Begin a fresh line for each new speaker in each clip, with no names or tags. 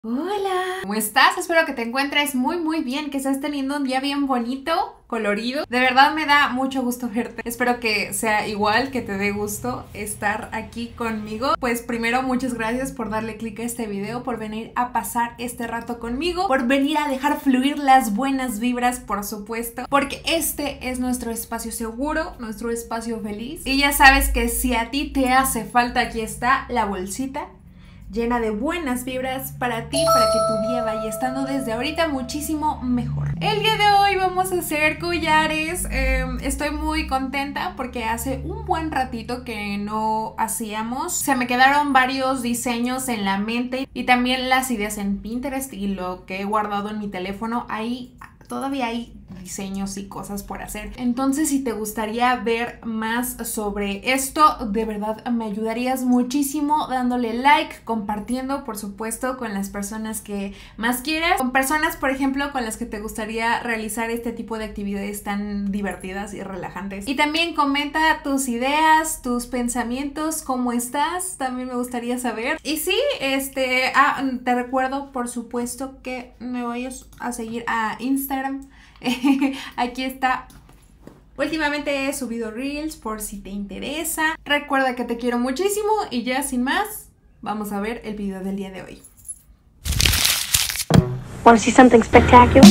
Hola, ¿cómo estás? Espero que te encuentres muy bien, que estés teniendo un día bien bonito, colorido. De verdad me da mucho gusto verte. Espero que sea igual, que te dé gusto estar aquí conmigo. Pues primero, muchas gracias por darle click a este video, por venir a pasar este rato conmigo, por venir a dejar fluir las buenas vibras, por supuesto, porque este es nuestro espacio seguro, nuestro espacio feliz. Y ya sabes que si a ti te hace falta, aquí está la bolsita llena de buenas vibras para ti, para que tu día vaya estando desde ahorita muchísimo mejor. El día de hoy vamos a hacer collares. Estoy muy contenta porque hace un buen ratito que no hacíamos. Se me quedaron varios diseños en la mente y también las ideas en Pinterest y lo que he guardado en mi teléfono. Ahí todavía hay diseños y cosas por hacer. Entonces, si te gustaría ver más sobre esto, de verdad me ayudarías muchísimo dándole like, compartiendo, por supuesto, con las personas que más quieras, con personas, por ejemplo, con las que te gustaría realizar este tipo de actividades tan divertidas y relajantes. Y también comenta tus ideas, tus pensamientos, cómo estás, también me gustaría saber. Y sí, te recuerdo, por supuesto, que me vayas a seguir a Instagram. Aquí está. Últimamente he subido reels por si te interesa. Recuerda que te quiero muchísimo y ya sin más, vamos a ver el video del día de hoy.
Want to see something spectacular?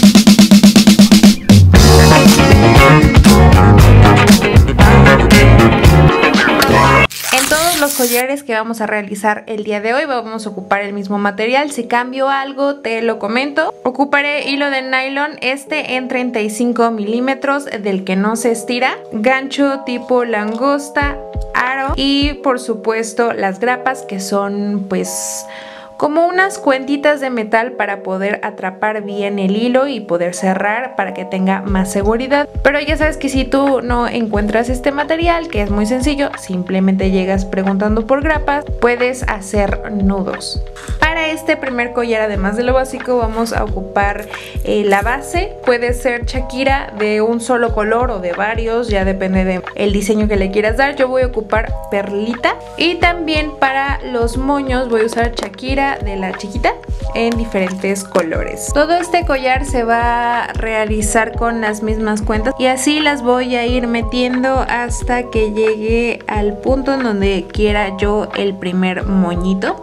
En todos los collares que vamos a realizar el día de hoy vamos a ocupar el mismo material. Si cambio algo te lo comento. Ocuparé hilo de nylon en 35 milímetros del que no se estira, gancho tipo langosta, aro y por supuesto las grapas, que son pues como unas cuentitas de metal para poder atrapar bien el hilo y poder cerrar para que tenga más seguridad. Pero ya sabes que si tú no encuentras este material, que es muy sencillo, simplemente llegas preguntando por grapas, puedes hacer nudos. Para este primer collar, además de lo básico, vamos a ocupar la base. Puede ser Shakira de un solo color o de varios, ya depende del diseño que le quieras dar. Yo voy a ocupar perlita y también para los moños voy a usar Shakira de la chiquita en diferentes colores. Todo este collar se va a realizar con las mismas cuentas y así las voy a ir metiendo hasta que llegue al punto en donde quiera yo el primer moñito.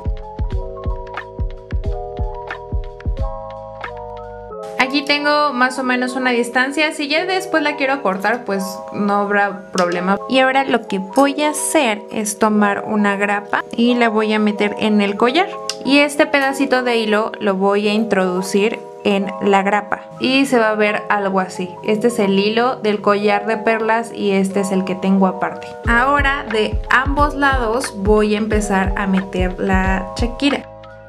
Aquí tengo más o menos una distancia. Si ya después la quiero cortar, pues no habrá problema. Y ahora lo que voy a hacer es tomar una grapa y la voy a meter en el collar. Y este pedacito de hilo lo voy a introducir en la grapa y se va a ver algo así. Este es el hilo del collar de perlas y este es el que tengo aparte. Ahora de ambos lados voy a empezar a meter la Shakira.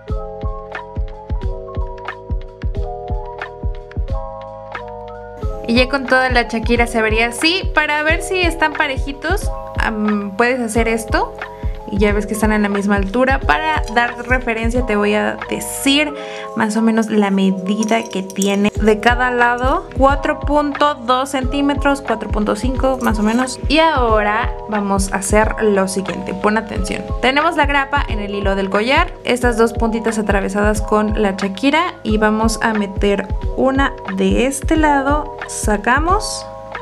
Y ya con toda la Shakira se vería así. Para ver si están parejitos, puedes hacer esto. Y ya ves que están en la misma altura. Para dar referencia te voy a decir más o menos la medida que tiene de cada lado. 4.2 centímetros, 4.5 más o menos. Y ahora vamos a hacer lo siguiente, pon atención. Tenemos la grapa en el hilo del collar, estas dos puntitas atravesadas con la Shakira y vamos a meter una de este lado, sacamos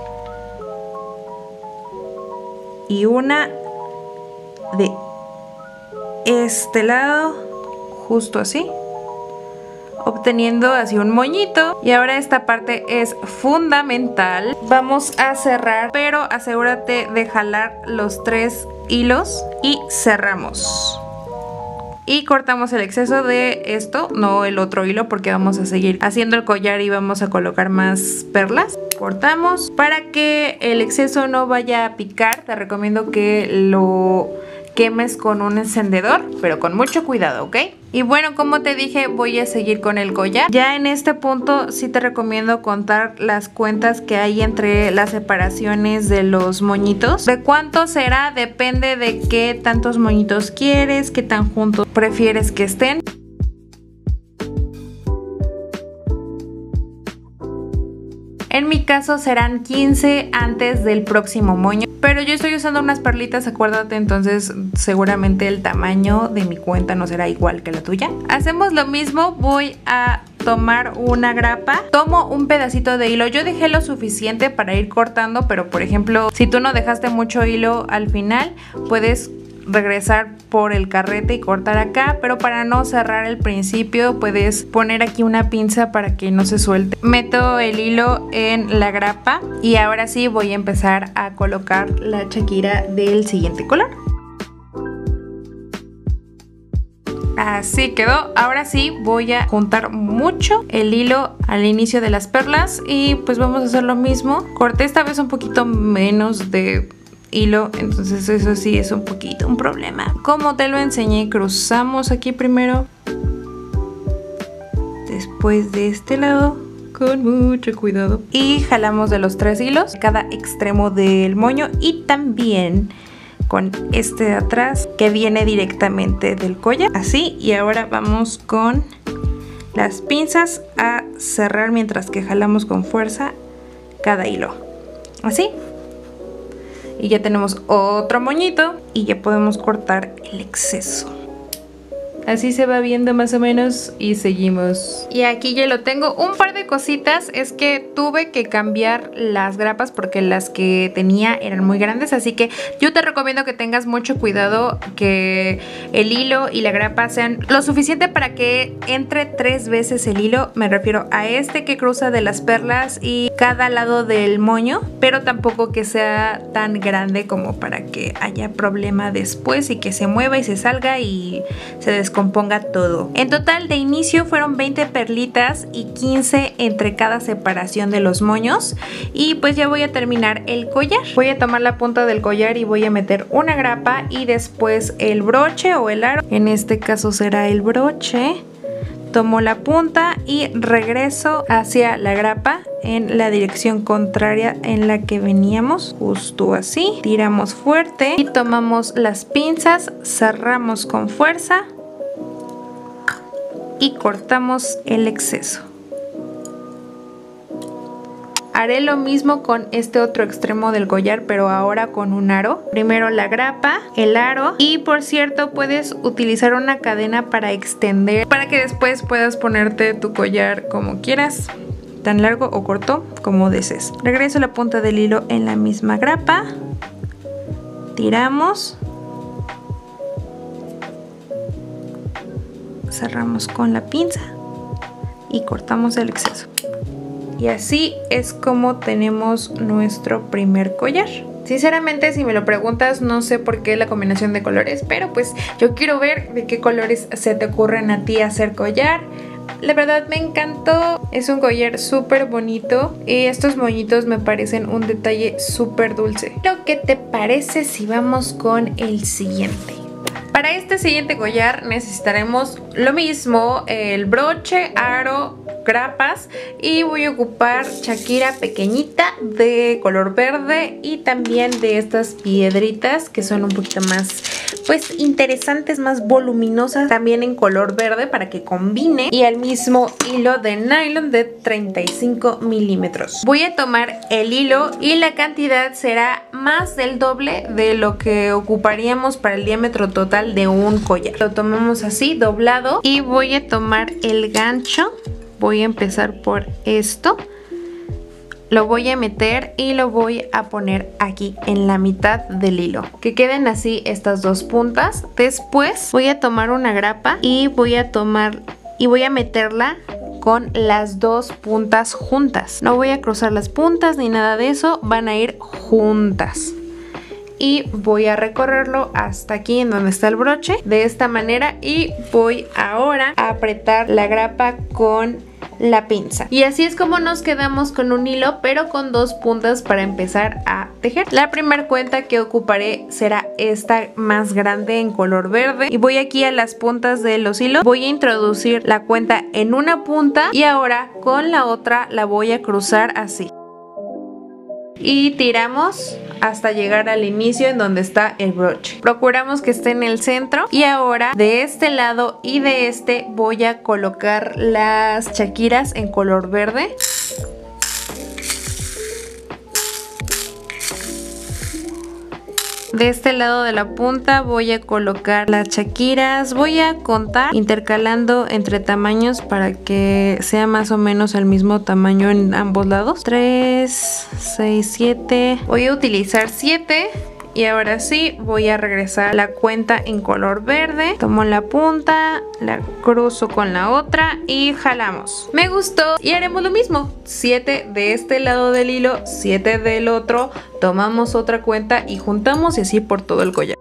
y una de este lado, justo así, obteniendo así un moñito. Y ahora esta parte es fundamental. Vamos a cerrar, pero asegúrate de jalar los 3 hilos y cerramos. Y cortamos el exceso de esto, no el otro hilo, porque vamos a seguir haciendo el collar y vamos a colocar más perlas. Cortamos para que el exceso no vaya a picar. Te recomiendo que lo quemes con un encendedor, pero con mucho cuidado, ¿ok? Y bueno, como te dije, voy a seguir con el collar. Ya en este punto sí te recomiendo contar las cuentas que hay entre las separaciones de los moñitos. ¿De cuánto será? Depende de qué tantos moñitos quieres, qué tan juntos prefieres que estén. En mi caso serán 15 antes del próximo moño. pero yo estoy usando unas perlitas, acuérdate, entonces seguramente el tamaño de mi cuenta no será igual que la tuya. Hacemos lo mismo, voy a tomar una grapa, tomo un pedacito de hilo, yo dejé lo suficiente para ir cortando, pero por ejemplo, si tú no dejaste mucho hilo al final, puedes regresar por el carrete y cortar acá, pero para no cerrar el principio puedes poner aquí una pinza para que no se suelte. Meto el hilo en la grapa y ahora sí voy a empezar a colocar la Shakira del siguiente color. Así quedó. Ahora sí voy a juntar mucho el hilo al inicio de las perlas y pues vamos a hacer lo mismo. Corté esta vez un poquito menos de hilo, entonces eso sí es un poquito un problema. Como te lo enseñé, cruzamos aquí primero, después de este lado con mucho cuidado y jalamos de los 3 hilos cada extremo del moño y también con este de atrás que viene directamente del collar, así. Y ahora vamos con las pinzas a cerrar mientras que jalamos con fuerza cada hilo, así. Y ya tenemos otro moñito y ya podemos cortar el exceso. Así se va viendo más o menos y seguimos. Y aquí ya lo tengo. Un par de cositas es que tuve que cambiar las grapas porque las que tenía eran muy grandes. Así que yo te recomiendo que tengas mucho cuidado que el hilo y la grapa sean lo suficiente para que entre 3 veces el hilo. Me refiero a este que cruza de las perlas y cada lado del moño, pero tampoco que sea tan grande como para que haya problema después y que se mueva y se salga y se descomponga todo. En total de inicio fueron 20 perlitas y 15 entre cada separación de los moños. Y pues ya voy a terminar el collar. Voy a tomar la punta del collar y voy a meter una grapa y después el broche o el aro. En este caso será el broche. Tomo la punta y regreso hacia la grapa en la dirección contraria en la que veníamos, justo así. Tiramos fuerte y tomamos las pinzas, cerramos con fuerza y cortamos el exceso. Haré lo mismo con este otro extremo del collar, pero ahora con un aro. Primero la grapa, el aro y por cierto puedes utilizar una cadena para extender, para que después puedas ponerte tu collar como quieras, tan largo o corto como desees. Regreso la punta del hilo en la misma grapa, tiramos, cerramos con la pinza y cortamos el exceso. Y así es como tenemos nuestro primer collar. Sinceramente, si me lo preguntas, no sé por qué la combinación de colores, pero pues yo quiero ver de qué colores se te ocurren a ti hacer collar. La verdad me encantó, es un collar súper bonito y estos moñitos me parecen un detalle súper dulce. Pero ¿qué te parece si vamos con el siguiente? Para este siguiente collar necesitaremos lo mismo, el broche, aro, grapas y voy a ocupar Shakira pequeñita de color verde y también de estas piedritas que son un poquito más pues interesantes, más voluminosas, también en color verde para que combine, y el mismo hilo de nylon de 35 milímetros. Voy a tomar el hilo y la cantidad será más del doble de lo que ocuparíamos para el diámetro total de un collar. Lo tomamos así doblado y voy a tomar el gancho. Voy a empezar por esto, lo voy a meter y lo voy a poner aquí en la mitad del hilo, que queden así estas dos puntas. Después voy a tomar una grapa y voy a meterla con las dos puntas juntas. No voy a cruzar las puntas ni nada de eso, van a ir juntas. Y voy a recorrerlo hasta aquí en donde está el broche, de esta manera, y voy ahora a apretar la grapa con la pinza. Y así es como nos quedamos con un hilo, pero con dos puntas para empezar a tejer. La primera cuenta que ocuparé será esta más grande en color verde, y voy aquí a las puntas de los hilos, voy a introducir la cuenta en una punta y ahora con la otra la voy a cruzar así. Y tiramos hasta llegar al inicio en donde está el broche. Procuramos que esté en el centro y ahora de este lado y de este voy a colocar las Shakiras en color verde. De este lado de la punta voy a colocar las shakiras. Voy a contar intercalando entre tamaños para que sea más o menos el mismo tamaño en ambos lados. 3, 6, 7. Voy a utilizar 7. Y ahora sí voy a regresar la cuenta en color verde. Tomo la punta, la cruzo con la otra y jalamos. Me gustó y haremos lo mismo. 7 de este lado del hilo, 7 del otro. Tomamos otra cuenta y juntamos y así por todo el collar.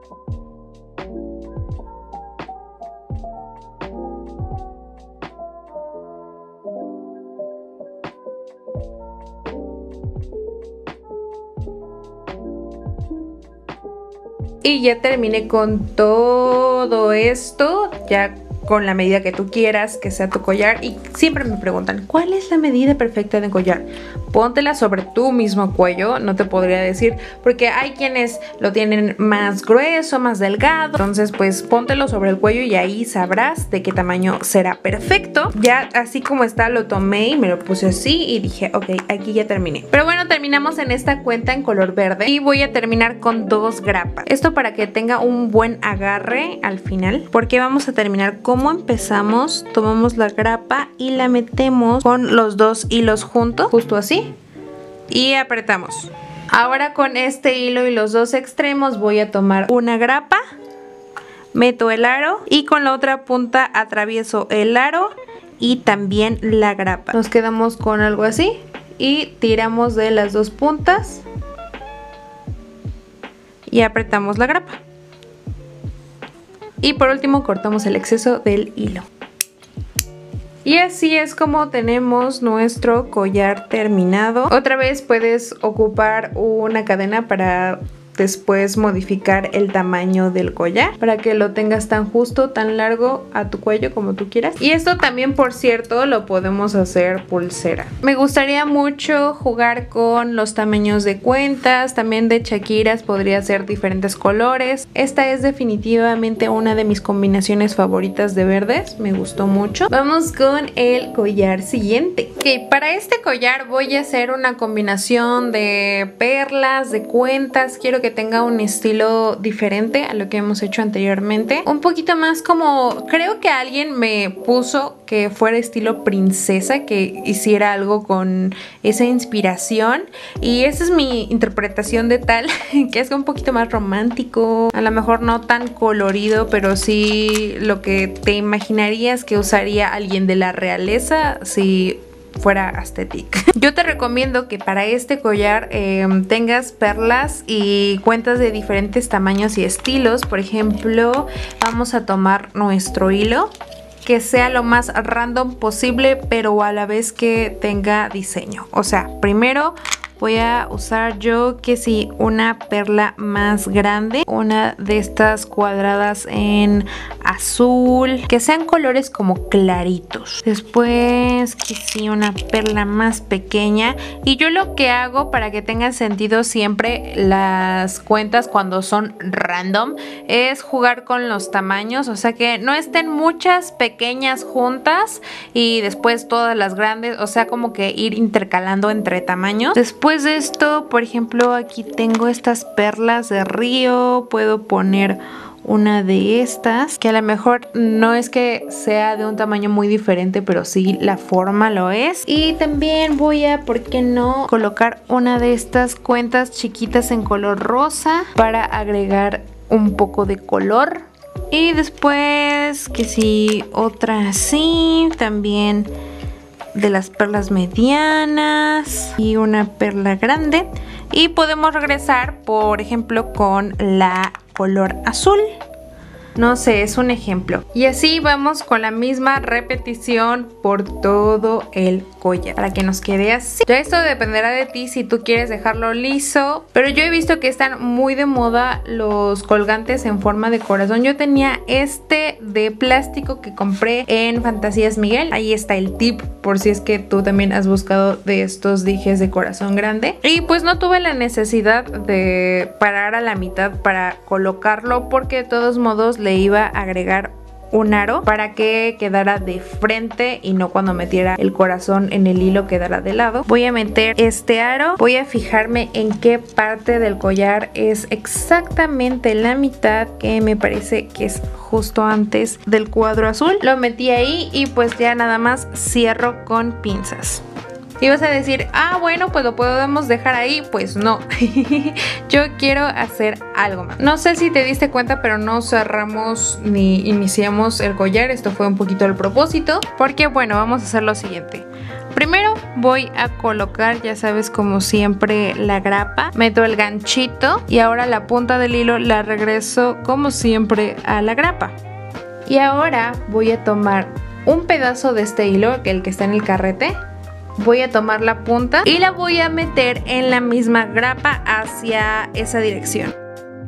Y ya terminé con todo esto, ya con la medida que tú quieras que sea tu collar. Y siempre me preguntan, ¿cuál es la medida perfecta de collar? Póntela sobre tu mismo cuello, no te podría decir, porque hay quienes lo tienen más grueso, más delgado. Entonces pues póntelo sobre el cuello y ahí sabrás de qué tamaño será perfecto. Ya así como está lo tomé y me lo puse así y dije, ok, aquí ya terminé. Pero bueno, terminamos en esta cuenta en color verde y voy a terminar con 2 grapas. Esto para que tenga un buen agarre al final, porque vamos a terminar como empezamos. Tomamos la grapa y la metemos con los 2 hilos juntos, justo así. Y apretamos. Ahora con este hilo y los 2 extremos voy a tomar una grapa, meto el aro y con la otra punta atravieso el aro y también la grapa. Nos quedamos con algo así y tiramos de las 2 puntas y apretamos la grapa. Y por último cortamos el exceso del hilo. Y así es como tenemos nuestro collar terminado. Otra vez puedes ocupar una cadena para después modificar el tamaño del collar para que lo tengas tan justo, tan largo a tu cuello como tú quieras. Y esto también, por cierto, lo podemos hacer pulsera. Me gustaría mucho jugar con los tamaños de cuentas, también de shakiras, podría ser diferentes colores. Esta es definitivamente una de mis combinaciones favoritas de verdes, me gustó mucho. Vamos con el collar siguiente. Ok, para este collar voy a hacer una combinación de perlas, de cuentas. Quiero que tenga un estilo diferente a lo que hemos hecho anteriormente, un poquito más como, creo que alguien me puso que fuera estilo princesa, que hiciera algo con esa inspiración y esa es mi interpretación de tal, que es un poquito más romántico, a lo mejor no tan colorido, pero sí lo que te imaginarías que usaría alguien de la realeza si fuera aesthetic. Yo te recomiendo que para este collar tengas perlas y cuentas de diferentes tamaños y estilos. Por ejemplo, vamos a tomar nuestro hilo, que sea lo más random posible, pero a la vez que tenga diseño. O sea, primero voy a usar yo que sí una perla más grande, una de estas cuadradas en azul, que sean colores como claritos. Después que sí una perla más pequeña. Y yo lo que hago para que tengan sentido siempre las cuentas cuando son random es jugar con los tamaños, o sea que no estén muchas pequeñas juntas y después todas las grandes, o sea como que ir intercalando entre tamaños. Después de esto, por ejemplo, aquí tengo estas perlas de río, puedo poner una de estas, que a lo mejor no es que sea de un tamaño muy diferente, pero sí la forma lo es. Y también voy a, ¿por qué no?, colocar una de estas cuentas chiquitas en color rosa para agregar un poco de color. Y después, que sí, otra así, también de las perlas medianas y una perla grande. Y podemos regresar, por ejemplo, con la color azul. No sé, es un ejemplo. Y así vamos con la misma repetición por todo el collar, para que nos quede así. Ya esto dependerá de ti si tú quieres dejarlo liso, pero yo he visto que están muy de moda los colgantes en forma de corazón. Yo tenía este de plástico que compré en Fantasías Miguel. Ahí está el tip por si es que tú también has buscado de estos dijes de corazón grande. Y pues no tuve la necesidad de parar a la mitad para colocarlo, porque de todos modos le iba a agregar un aro para que quedara de frente y no cuando metiera el corazón en el hilo quedara de lado. Voy a meter este aro, voy a fijarme en qué parte del collar es exactamente la mitad, que me parece que es justo antes del cuadro azul. Lo metí ahí y pues ya nada más cierro con pinzas. Y vas a decir, ah bueno, pues lo podemos dejar ahí. Pues no, yo quiero hacer algo más. No sé si te diste cuenta, pero no cerramos ni iniciamos el collar. Esto fue un poquito al propósito, porque bueno, vamos a hacer lo siguiente. Primero voy a colocar, ya sabes, como siempre, la grapa. Meto el ganchito y ahora la punta del hilo la regreso como siempre a la grapa. Y ahora voy a tomar un pedazo de este hilo, el que está en el carrete. Voy a tomar la punta y la voy a meter en la misma grapa hacia esa dirección.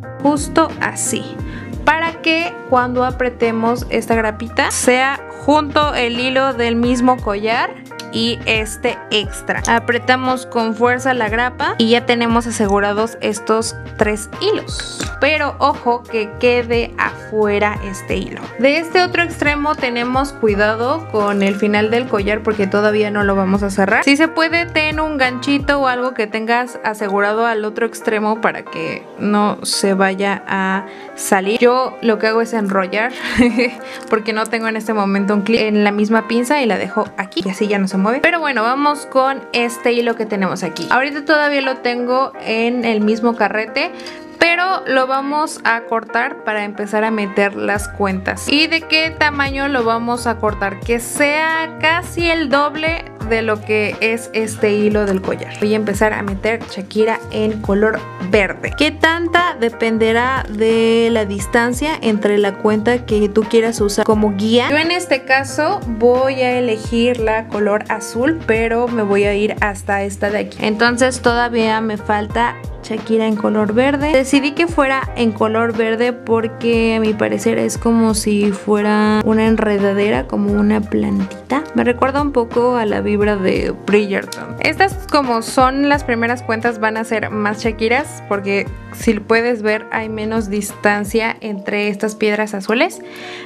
Justo así. Para que cuando apretemos esta grapita sea junto el hilo del mismo collar y este extra. Apretamos con fuerza la grapa y ya tenemos asegurados estos 3 hilos. Pero ojo que quede afuera este hilo. De este otro extremo tenemos cuidado con el final del collar porque todavía no lo vamos a cerrar. Si se puede, ten un ganchito o algo que tengas asegurado al otro extremo para que no se vaya a salir. Yo lo que hago es enrollar porque no tengo en este momento un clip en la misma pinza y la dejo aquí y así ya no se mueve. Pero bueno, vamos con este hilo que tenemos aquí. Ahorita todavía lo tengo en el mismo carrete, pero lo vamos a cortar para empezar a meter las cuentas. ¿Y de qué tamaño lo vamos a cortar? Que sea casi el doble de lo que es este hilo del collar. Voy a empezar a meter Shakira en color verde. ¿Qué tanta? Dependerá de la distancia entre la cuenta que tú quieras usar como guía. Yo en este caso voy a elegir la color azul, pero me voy a ir hasta esta de aquí. Entonces todavía me falta Shakira en color verde. Decidí que fuera en color verde porque a mi parecer es como si fuera una enredadera, como una plantita. Me recuerda un poco a la vibra de Bridgerton. Estas, como son las primeras cuentas, van a ser más Shakiras porque si puedes ver hay menos distancia entre estas piedras azules.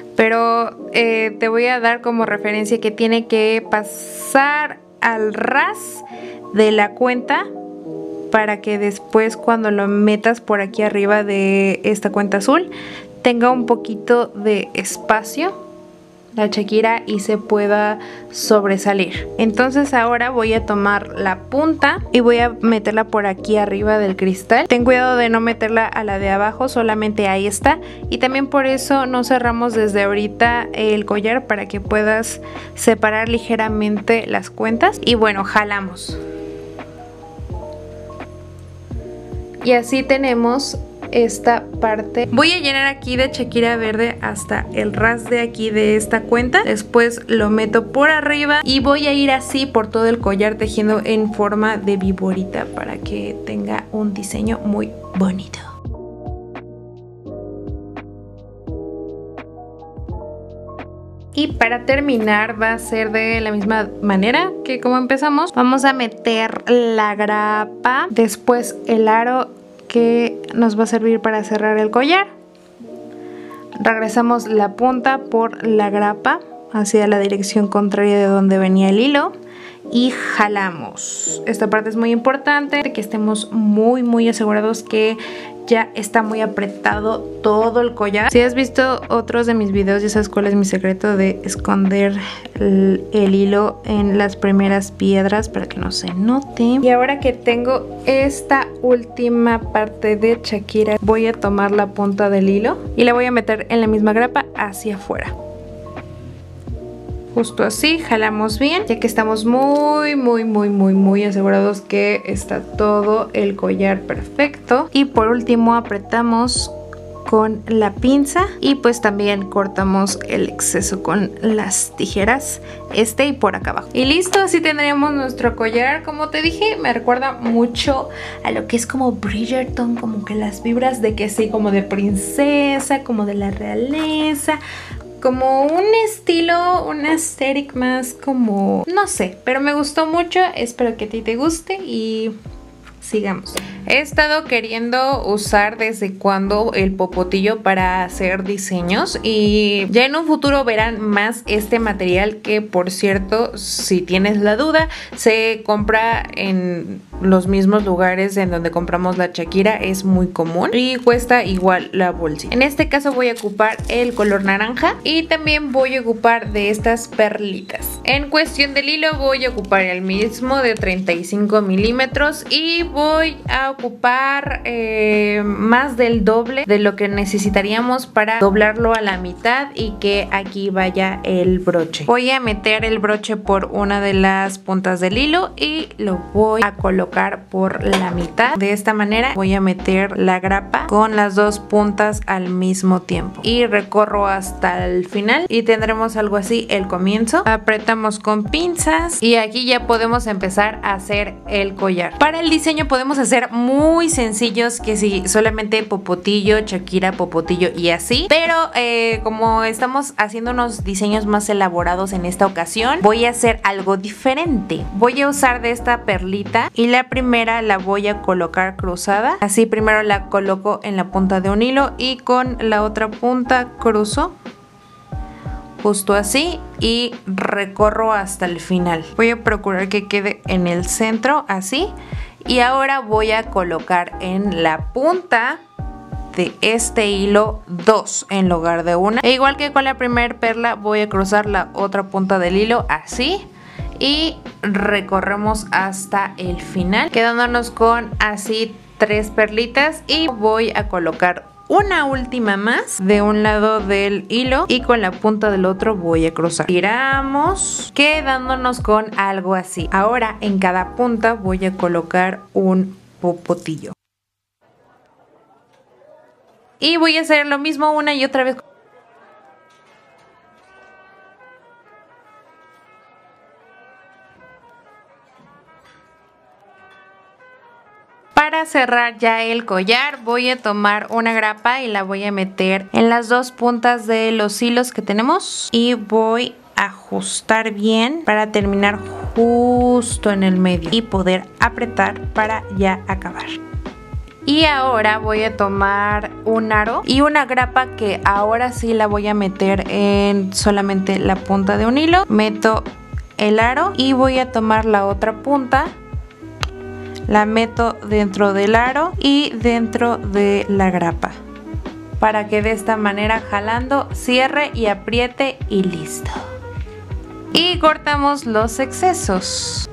Pero te voy a dar como referencia que tiene que pasar al ras de la cuenta para que después cuando lo metas por aquí arriba de esta cuenta azul tenga un poquito de espacio la Shakira y se pueda sobresalir. Entonces ahora voy a tomar la punta y voy a meterla por aquí arriba del cristal. Ten cuidado de no meterla a la de abajo, solamente ahí está. Y también por eso no cerramos desde ahorita el collar, para que puedas separar ligeramente las cuentas. Y bueno, jalamos. Y así tenemos esta parte. Voy a llenar aquí de Shakira verde hasta el ras de aquí de esta cuenta. Después lo meto por arriba y voy a ir así por todo el collar tejiendo en forma de viborita para que tenga un diseño muy bonito. Y para terminar va a ser de la misma manera que como empezamos. Vamos a meter la grapa, después el aro que nos va a servir para cerrar el collar. Regresamos la punta por la grapa hacia la dirección contraria de donde venía el hilo y jalamos. Esta parte es muy importante, que estemos muy asegurados que ya está muy apretado todo el collar. Si has visto otros de mis videos ya sabes cuál es mi secreto de esconder el hilo en las primeras piedras para que no se note. Y ahora que tengo esta última parte de Shakira, voy a tomar la punta del hilo y la voy a meter en la misma grapa hacia afuera. Justo así, jalamos bien, ya que estamos muy asegurados que está todo el collar perfecto. Y por último apretamos con la pinza y pues también cortamos el exceso con las tijeras y por acá abajo. Y listo, así tendríamos nuestro collar. Como te dije, me recuerda mucho a lo que es como Bridgerton, como que las vibras de que sí, como de princesa, como de la realeza, como un estilo, un aesthetic más como, no sé, pero me gustó mucho. Espero que a ti te guste y sigamos. He estado queriendo usar desde cuando el popotillo para hacer diseños y ya en un futuro verán más este material que, por cierto, si tienes la duda, se compra en los mismos lugares en donde compramos la Shakira, es muy común y cuesta igual la bolsita. En este caso voy a ocupar el color naranja y también voy a ocupar de estas perlitas. En cuestión del hilo voy a ocupar el mismo de 35 milímetros y voy a ocupar más del doble de lo que necesitaríamos para doblarlo a la mitad y que aquí vaya el broche. Voy a meter el broche por una de las puntas del hilo y lo voy a colocar por la mitad. De esta manera voy a meter la grapa con las dos puntas al mismo tiempo y recorro hasta el final y tendremos algo así el comienzo. Apretamos con pinzas y aquí ya podemos empezar a hacer el collar. Para el diseño podemos hacer muy sencillos, que si solamente popotillo, Shakira, popotillo y así, pero como estamos haciendo unos diseños más elaborados en esta ocasión, voy a hacer algo diferente. Voy a usar de esta perlita y la primera la voy a colocar cruzada, así primero la coloco en la punta de un hilo y con la otra punta cruzo justo así y recorro hasta el final. Voy a procurar que quede en el centro así. Y ahora voy a colocar en la punta de este hilo 2 en lugar de una. E igual que con la primera perla voy a cruzar la otra punta del hilo así. Y recorremos hasta el final, quedándonos con así 3 perlitas. Y voy a colocar una última más de un lado del hilo y con la punta del otro voy a cruzar. Giramos, quedándonos con algo así. Ahora en cada punta voy a colocar un popotillo. Y voy a hacer lo mismo una y otra vez. Para cerrar ya el collar voy a tomar una grapa y la voy a meter en las dos puntas de los hilos que tenemos y voy a ajustar bien para terminar justo en el medio y poder apretar para ya acabar. Y ahora voy a tomar un aro y una grapa que ahora sí la voy a meter en solamente la punta de un hilo. Meto el aro y voy a tomar la otra punta. La meto dentro del aro y dentro de la grapa para que de esta manera jalando cierre y apriete y listo. Y cortamos los excesos.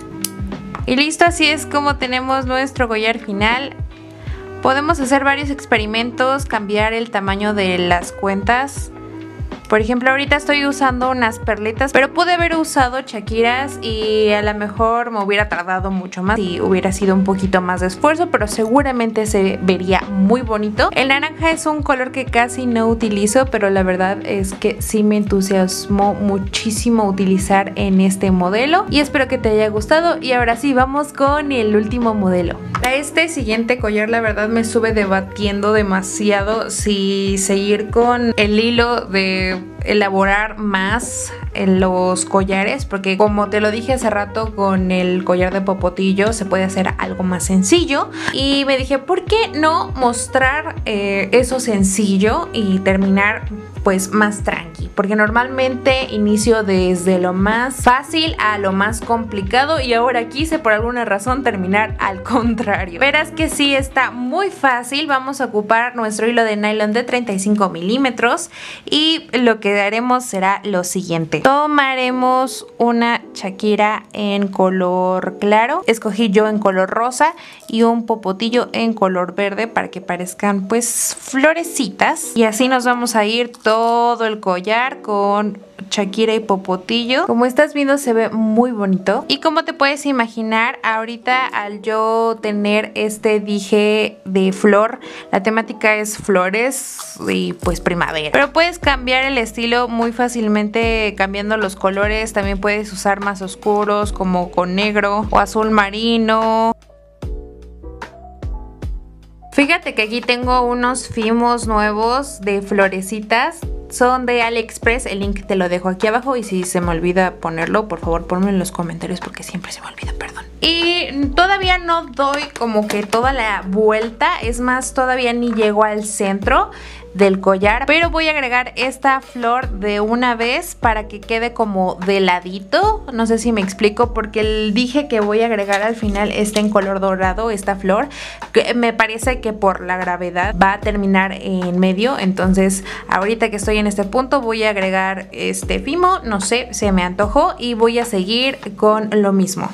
Y listo, así es como tenemos nuestro collar final. Podemos hacer varios experimentos, cambiar el tamaño de las cuentas. Por ejemplo, ahorita estoy usando unas perlitas, pero pude haber usado Shakiras y a lo mejor me hubiera tardado mucho más y hubiera sido un poquito más de esfuerzo, pero seguramente se vería muy bonito. El naranja es un color que casi no utilizo, pero la verdad es que sí me entusiasmó muchísimo utilizar en este modelo y espero que te haya gustado. Y ahora sí, vamos con el último modelo. Para este siguiente collar la verdad me estuve debatiendo demasiado si seguir con el hilo de elaborar más en los collares, porque como te lo dije hace rato, con el collar de popotillo se puede hacer algo más sencillo y me dije, ¿por qué no mostrar eso sencillo y terminar pues más tranqui? Porque normalmente inicio desde lo más fácil a lo más complicado y ahora quise por alguna razón terminar al contrario. Verás que sí está muy fácil. Vamos a ocupar nuestro hilo de nylon de 35 milímetros y lo que haremos será lo siguiente. Tomaremos una Shakira en color claro, escogí yo en color rosa y un popotillo en color verde para que parezcan pues florecitas, y así nos vamos a ir todo el collar con Shakira y popotillo. Como estás viendo se ve muy bonito y como te puedes imaginar, ahorita al yo tener este dije de flor, la temática es flores y pues primavera, pero puedes cambiar el estilo muy fácilmente cambiando los colores. También puedes usar más oscuros como con negro o azul marino. Fíjate que aquí tengo unos fimos nuevos de florecitas son de AliExpress, el link te lo dejo aquí abajo y si se me olvida ponerlo, por favor ponme en los comentarios porque siempre se me olvida, perdón. Y todavía no doy como que toda la vuelta, es más, todavía ni llego al centro del collar, pero voy a agregar esta flor de una vez para que quede como de ladito, no sé si me explico, porque dije que voy a agregar al final en color dorado esta flor, que me parece que por la gravedad va a terminar en medio, entonces ahorita que estoy en este punto voy a agregar este fimo, no sé, se me antojó y voy a seguir con lo mismo.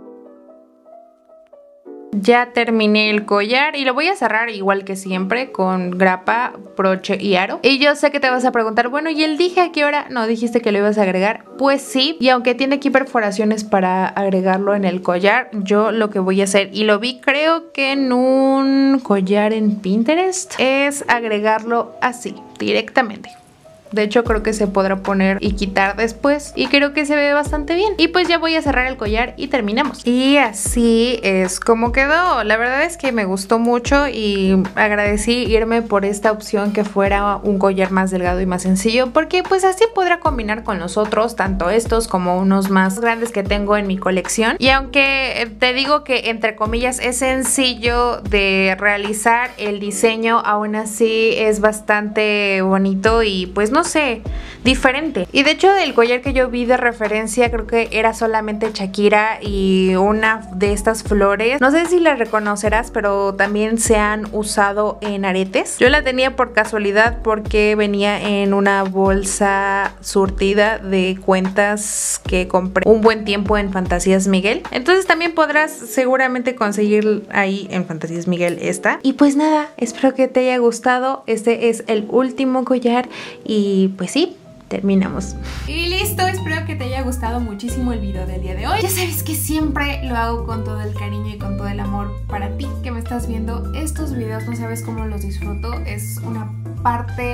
Ya terminé el collar y lo voy a cerrar igual que siempre con grapa, broche y aro. Y yo sé que te vas a preguntar, bueno, ¿y el dije a qué hora? No, dijiste que lo ibas a agregar. Pues sí, y aunque tiene aquí perforaciones para agregarlo en el collar, yo lo que voy a hacer, y lo vi creo que en un collar en Pinterest, es agregarlo así, directamente. De hecho creo que se podrá poner y quitar después y creo que se ve bastante bien. Y pues ya voy a cerrar el collar y terminamos. Y así es como quedó. La verdad es que me gustó mucho y agradecí irme por esta opción que fuera un collar más delgado y más sencillo, porque pues así podrá combinar con los otros, tanto estos como unos más grandes que tengo en mi colección. Y aunque te digo que entre comillas es sencillo de realizar el diseño, aún así es bastante bonito y pues no sé, diferente. Y de hecho el collar que yo vi de referencia creo que era solamente Shakira y una de estas flores, no sé si la reconocerás, pero también se han usado en aretes. Yo la tenía por casualidad porque venía en una bolsa surtida de cuentas que compré un buen tiempo en Fantasías Miguel, entonces también podrás seguramente conseguir ahí en Fantasías Miguel esta. Y pues nada, espero que te haya gustado. Este es el último collar y pues sí, terminamos. Y listo, espero que te haya gustado muchísimo el video del día de hoy. Ya sabes que siempre lo hago con todo el cariño y con todo el amor para ti que me estás viendo estos videos. No sabes cómo los disfruto, es una parte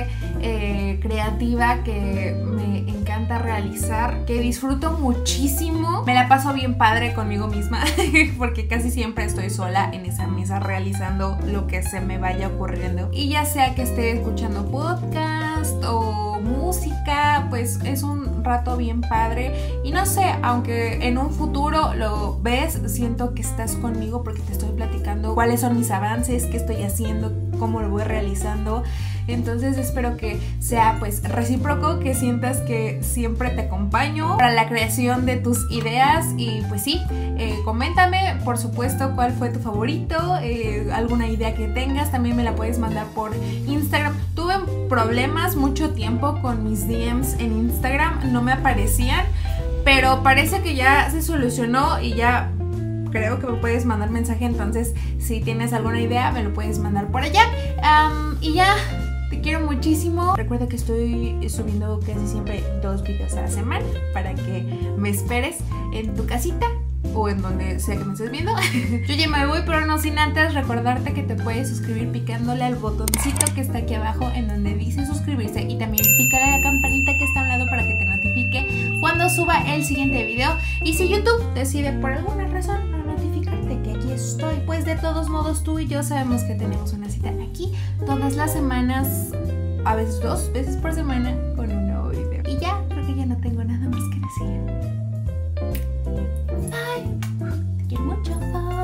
creativa que me encanta realizar, que disfruto muchísimo. Me la paso bien padre conmigo misma porque casi siempre estoy sola en esa mesa realizando lo que se me vaya ocurriendo, y ya sea que esté escuchando podcast o música, pues es un rato bien padre. Y no sé, aunque en un futuro lo ves, siento que estás conmigo porque te estoy platicando cuáles son mis avances, qué estoy haciendo, cómo lo voy realizando. Entonces espero que sea pues recíproco, que sientas que siempre te acompaño para la creación de tus ideas. Y pues sí, coméntame por supuesto cuál fue tu favorito, alguna idea que tengas, también me la puedes mandar por Instagram. Tuve problemas mucho tiempo con mis DMs en Instagram, no me aparecían, pero parece que ya se solucionó y ya creo que me puedes mandar mensaje. Entonces si tienes alguna idea me lo puedes mandar por allá. Y ya, te quiero muchísimo. Recuerda que estoy subiendo casi siempre 2 videos a la semana para que me esperes en tu casita o en donde sea que me estés viendo. Yo ya me voy, pero no sin antes recordarte que te puedes suscribir picándole al botoncito que está aquí abajo en donde dice suscribirse, y también pícale a la campanita que está a un lado para que te notifique cuando suba el siguiente video. Y si YouTube decide por alguna razón no notificarte que aquí estoy, pues de todos modos tú y yo sabemos que tenemos una cita aquí todas las semanas, a veces 2 veces por semana, con un nuevo video. Y ya, creo que ya no tengo nada más que decir. Bye. Te quiero mucho.